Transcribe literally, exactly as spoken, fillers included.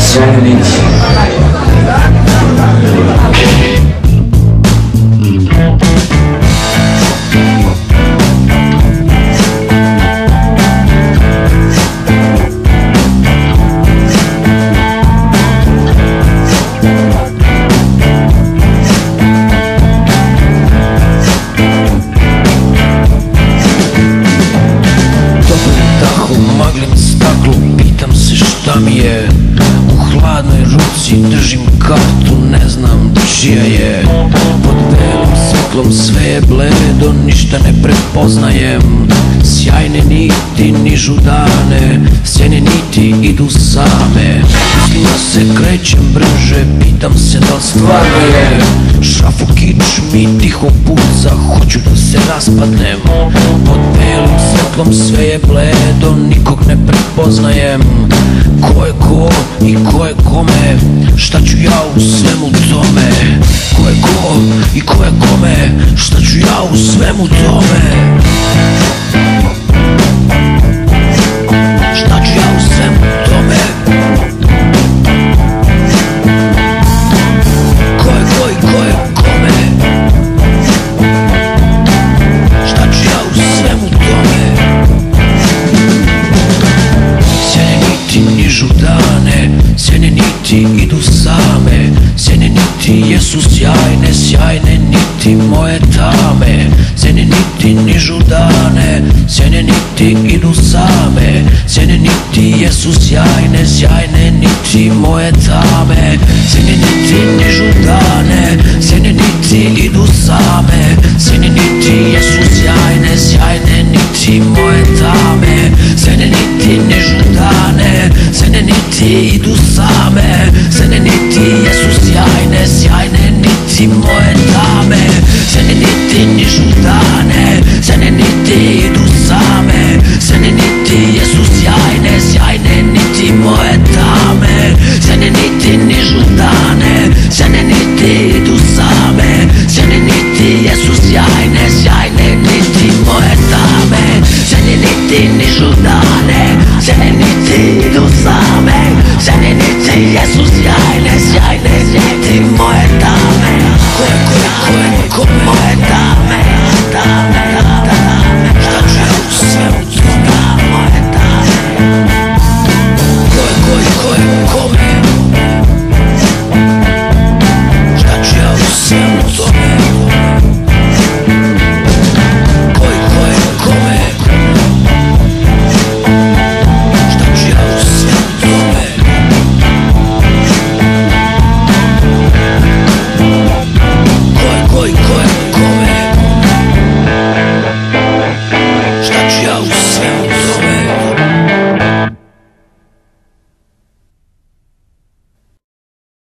sjajne niti. Pitam se šta mi je, u hladnoj ruci držim kartu, ne znam čija je. Pod belim svetlom sve je bledo, ništa ne prepoznajem. Sjajne niti nižu dane, sjajne niti idu same. Mislima se krećem brže, pitam se da li stvarno je. Šrafo kič mi tiho puca, hoću da se raspadnem. Pod belim svetlom sve je bledo, nikog ne prepoznajem. Ko je ko i ko je kome, šta ću ja u svemu tome? Ko je ko i ko je kome, šta ću ja u svemu tome? Šta ću ja u svemu tome? Ko je ko i ko je kome, šta ću ja u svemu tome? Sjajne niti nižu dane, sjajne niti idu same. Sjajne niti jesu sjajne, sjajne niti moje tame. Sjajne niti nižu dane, sjajne niti idu same. Sjajne niti jesu sjajne, sjajne niti moje tame. Sjajne niti nižu dane, sjajne niti idu same. Sjajne niti jesu sjajne, sjajne niti moje tame. Sjajne niti nižu dane, sjajne niti idu same. Sjajne niti jesu sjajne, sjajne niti moje tame. Sjajne niti nižu dane, sjajne niti idu same. Sjajne niti jesu sjajne, sjajne niti moje tame. Sjajne niti nižu dane, sjajne niti idu same. Sjajne niti jesu sjajne, sjajne niti moje tame. Sjajne niti nižu dane, sjajne niti idu same. Sjajne niti jesu sjajne, sjajne